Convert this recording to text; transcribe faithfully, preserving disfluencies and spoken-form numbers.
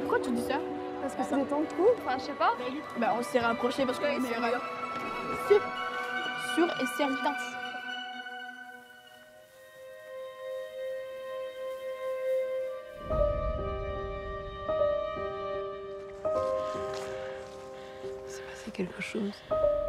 Pourquoi tu dis ça? Parce que c'est des temps de couple. Enfin, je sais pas. Bah on s'est rapprochés parce que Oui, est c'est meilleur. Sûr. Sûr et certain. C'est passé quelque chose.